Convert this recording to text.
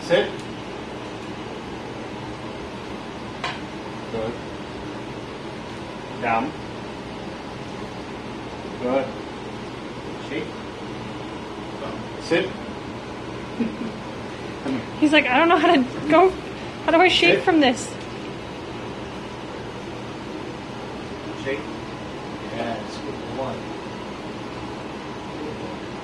Sit. Good. Down. Good. Shake. Sit. Come here. He's like, I don't know how to go. How do I shake Sit. from this? Shake. Yes. Good one.